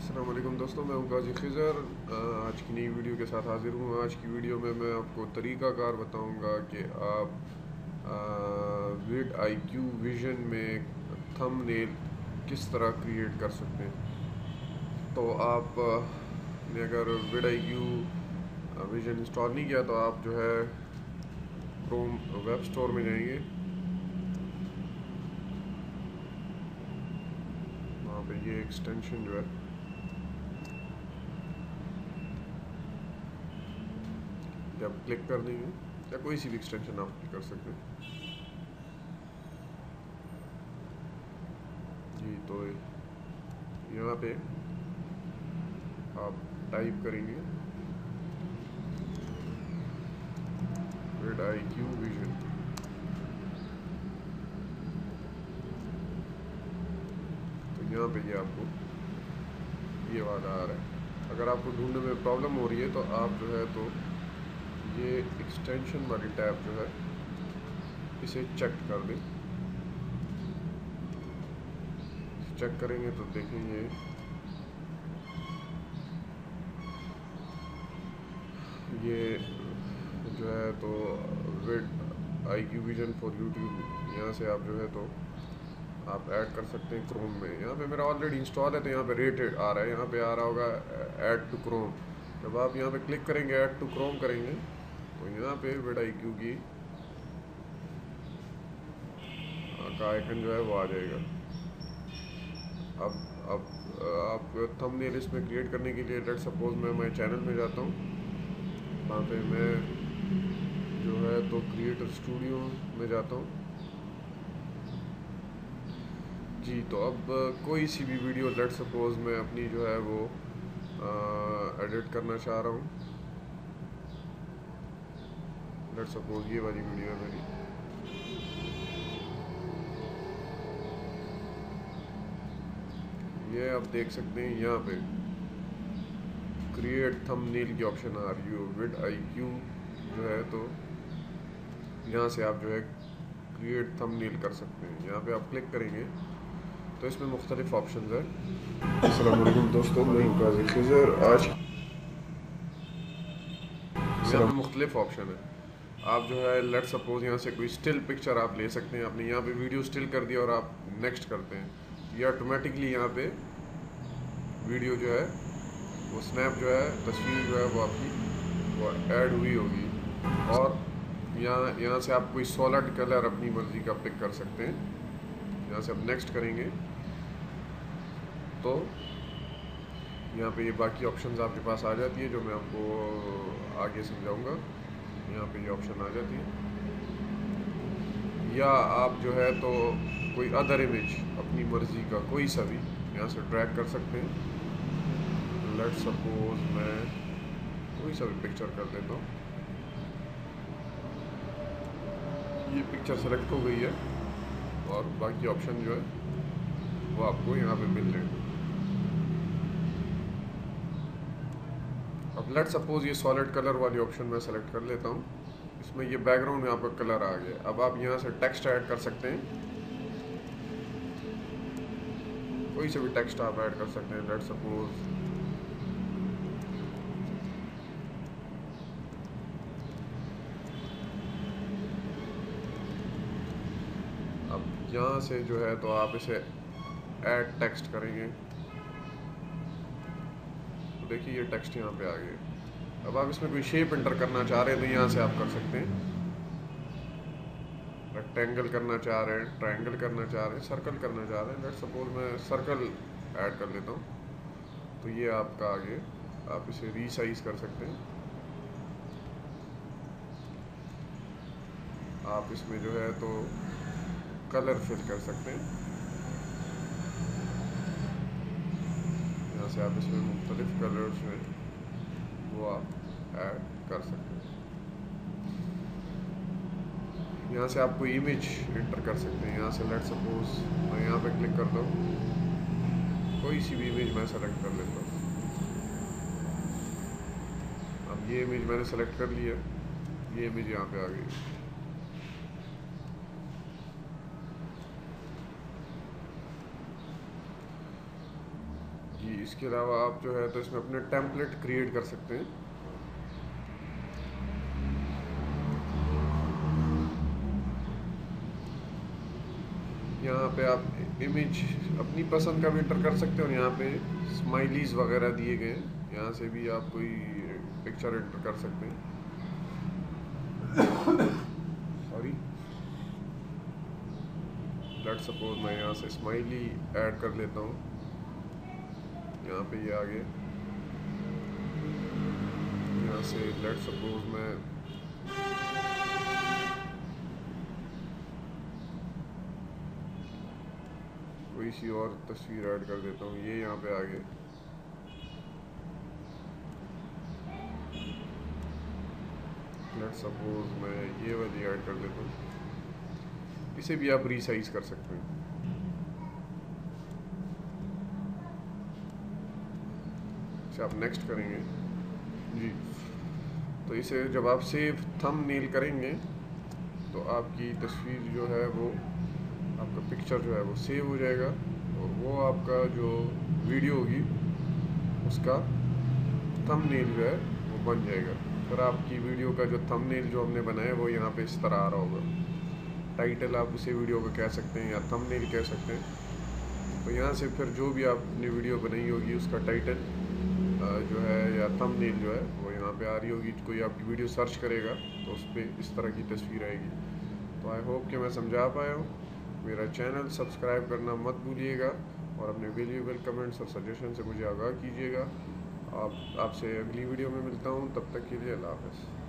अस्सलाम वालेकुम दोस्तों, मैं हूं गाजी खिज़र। आज की नई वीडियो के साथ हाज़िर हूं। आज की वीडियो में मैं आपको तरीक़ाकार बताऊंगा कि आप विड आई क्यू विज़न में थंबनेल किस तरह क्रिएट कर सकते हैं। तो आप ने अगर VidIQ Vision install नहीं किया तो आप जो है क्रोम वेब स्टोर में जाएंगे। वहाँ पे ये एक्सटेंशन जो है जब क्लिक कर देंगे या कोई सी भी एक्सटेंशन आप क्लिक कर सकते हैं। जी तो यहाँ पे आप टाइप करेंगे विड आई क्यू विज़न। तो यहाँ पे ये आपको ये वाला आ रहा है। अगर आपको ढूंढने में प्रॉब्लम हो रही है तो आप जो है तो ये एक्सटेंशन वाली टैब जो है इसे चेक कर दें। चेक करेंगे तो देखेंगे ये जो है तो VidIQ Vision for YouTube, यहाँ से आप जो है तो आप ऐड कर सकते हैं क्रोम में। यहाँ पे मेरा ऑलरेडी इंस्टॉल है तो यहाँ पे रेटेड आ रहा है, यहाँ पे आ रहा होगा ऐड टू क्रोम। जब आप यहाँ पे क्लिक करेंगे ऐड टू क्रोम करेंगे तो यहाँ पे विड आई क्यू की का आइकन जो है वो आ जाएगा। अब आप थंबनेल इसमें क्रिएट करने के लिए लेट्स सपोज मैं माय चैनल में जाता हूँ। वहाँ पे मैं जो है तो क्रिएटर स्टूडियो में जाता हूँ। जी तो अब कोई सी भी वीडियो लेट्स सपोज मैं अपनी जो है वो एडिट करना चाह रहा हूँ। लेट्स सपोज ये वाली वीडियो है मेरी। ये आप देख सकते हैं यहाँ पे क्रिएट थंबनेल की ऑप्शन आ रही है विड आई क्यू जो है तो यहाँ से आप जो है क्रिएट थंबनेल कर सकते हैं। यहाँ पे आप क्लिक करेंगे तो इसमें मुख्तलिफ ऑप्शन है। अस्सलाम वालेकुम दोस्तों, मैं हूं गाजी खिज़र। आज यहाँ पे मुख्तलिफ ऑप्शन है। आप जो है लेट सपोज यहाँ से कोई स्टिल पिक्चर आप ले सकते हैं। आपने यहाँ पे वीडियो स्टिल कर दिया और आप नेक्स्ट करते हैं, ये ऑटोमेटिकली यहाँ पे वीडियो जो है वो स्नैप जो है तस्वीर जो है वो आपकी वो ऐड हुई होगी। और यहाँ से आप कोई सॉलिड कलर अपनी मर्ज़ी का पिक कर सकते हैं। यहाँ से आप नेक्स्ट करेंगे तो यहाँ पे ये बाकी ऑप्शंस आपके पास आ जाती है जो मैं आपको आगे समझाऊंगा। यहाँ पे ये ऑप्शन आ जाती है। या आप जो है तो कोई अदर इमेज अपनी मर्ज़ी का कोई सा भी यहाँ से ड्रैग कर सकते हैं। लेट सपोज मैं कोई सा भी पिक्चर कर देता हूँ। ये पिक्चर सेलेक्ट हो गई है और बाकी ऑप्शन जो है वो आपको यहाँ पे मिल जाएंगे। अब लेट सपोज ये सॉलिड कलर वाली ऑप्शन मैं सेलेक्ट कर लेता हूँ। इसमें ये बैकग्राउंड में आपका कलर आ गया। अब आप यहाँ से टेक्स्ट ऐड कर सकते हैं, कोई से भी टेक्स्ट आप ऐड कर सकते हैं। लेट सपोज अब यहाँ से जो है तो आप इसे ऐड टेक्स्ट करेंगे तो देखिए ये टेक्स्ट यहाँ पे आ गया। अब आप इसमें कोई शेप एंटर करना चाह रहे हैं तो यहाँ से आप कर सकते हैं। रेक्टेंगल करना चाह रहे हैं, ट्रायंगल करना चाह रहे हैं, सर्कल करना चाह रहे हैं। लेट सपोज मैं सर्कल ऐड कर लेता हूँ तो ये आपका आ गया। आप इसे रीसाइज कर सकते हैं। आप इसमें जो है तो कलर फिल कर सकते हैं। यहाँ से आप इसमें मुख्तलिफ कलर्स हैं वो आप ऐड कर सकते हैं। यहाँ से आप कोई इमेज एंटर कर सकते हैं। यहाँ से लेट सपोज मैं यहाँ पे क्लिक करता हूँ, कोई सी भी इमेज मैं सेलेक्ट कर लेता हूँ। अब ये इमेज मैंने सेलेक्ट कर लिया, ये इमेज यहाँ पे आ गई। इसके अलावा आप जो है तो इसमें अपने टेम्पलेट क्रिएट कर सकते हैं। यहाँ पे आप इमेज अपनी पसंद का भी एंटर कर सकते हैं और यहाँ पे स्माइलीज वगैरह दिए गए हैं, यहाँ से भी आप कोई पिक्चर एंटर कर सकते हैं। सॉरी, लेट सपोज मैं यहाँ से स्माइली ऐड कर लेता हूँ, यहाँ पे ये आगे। यहाँ से लेट सपोज मैं कोई सी और तस्वीर ऐड कर देता हूँ, ये यहाँ पे आगे। लेट सपोज मैं ये वाली ऐड कर देता हूँ, इसे भी आप रीसाइज कर सकते हैं। इसे आप नेक्स्ट करेंगे जी, तो इसे जब आप सेव थंबनेल करेंगे तो आपकी तस्वीर जो है वो, आपका पिक्चर जो है वो सेव हो जाएगा और वो आपका जो वीडियो होगी उसका थंबनेल जो है वो बन जाएगा। फिर आपकी वीडियो का जो थंबनेल जो हमने बनाया वो यहाँ पे इस तरह आ रहा होगा। टाइटल आप उसे वीडियो का कह सकते हैं या थंबनेल कह सकते हैं। तो यहाँ से फिर जो भी आपने वीडियो बनाई होगी उसका टाइटल जो है या थंबनेल जो है वो यहाँ पे आ रही होगी। कोई आपकी वीडियो सर्च करेगा तो उस पर इस तरह की तस्वीर आएगी। तो आई होप कि मैं समझा पाया हूँ। मेरा चैनल सब्सक्राइब करना मत भूलिएगा और अपने वैल्यूएबल कमेंट्स और सजेशन से मुझे आगाह कीजिएगा। आपसे अगली वीडियो में मिलता हूँ, तब तक के लिए अल्लाह हाफ़िज़।